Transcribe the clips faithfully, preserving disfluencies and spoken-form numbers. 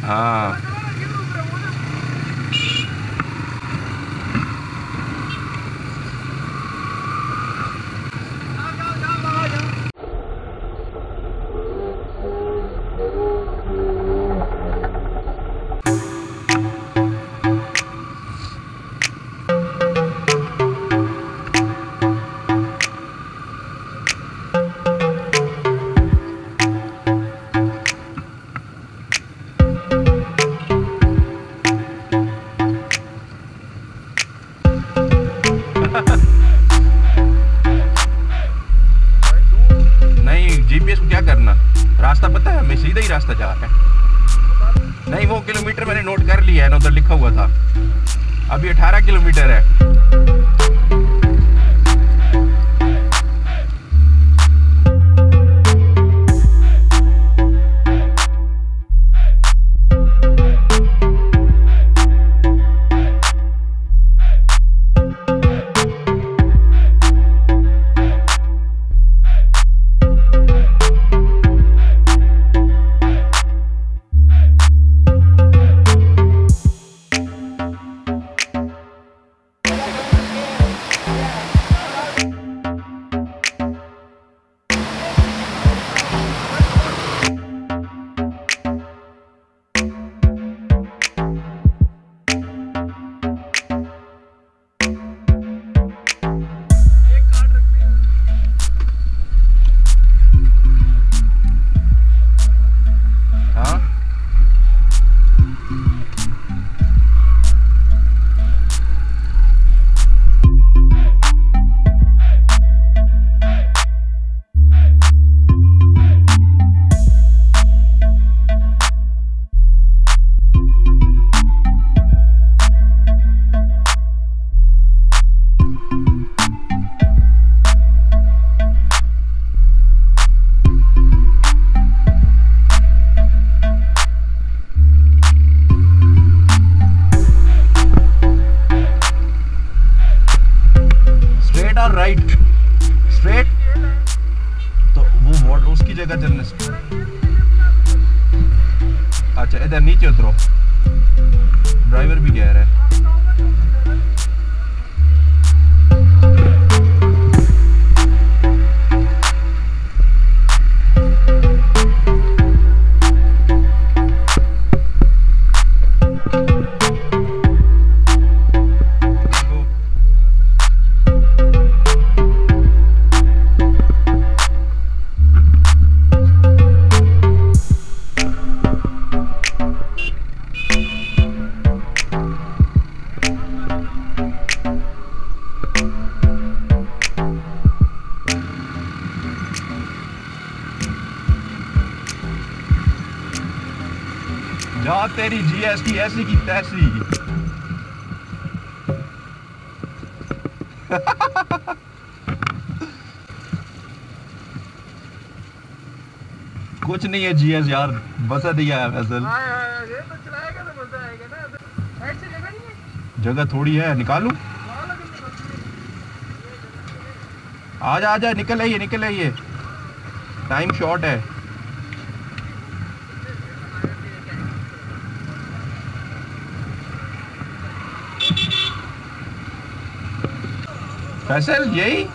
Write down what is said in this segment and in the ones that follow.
हाँ रास्ता पता है हमें, सीधा ही रास्ता जा रहा है। नहीं वो किलोमीटर मैंने नोट कर लिया है ना, उधर लिखा हुआ था। अभी अठारह किलोमीटर है। राइट स्ट्रेट तो वो वाटर उसकी जगह चलने। अच्छा इधर नीचे उतरो, ड्राइवर भी कह रहा है। जा तेरी जीएसटी ऐसी की तैसी। कुछ नहीं है जीएस यार, बसा दिया है फैसल। ये तो चलाएगा तो मजा आएगा ना। ऐसी जगह नहीं है, जगह थोड़ी है, निकालूं? आजा आजा, निकल आइए निकल आइए, टाइम शॉर्ट है। फैसल यही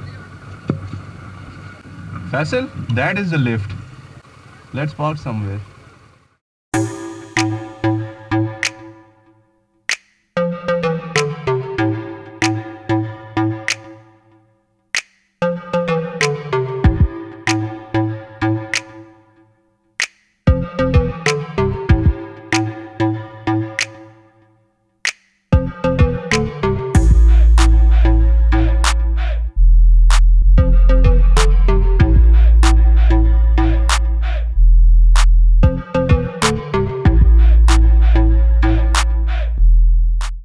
Faisal, that is the lift. Let's park somewhere.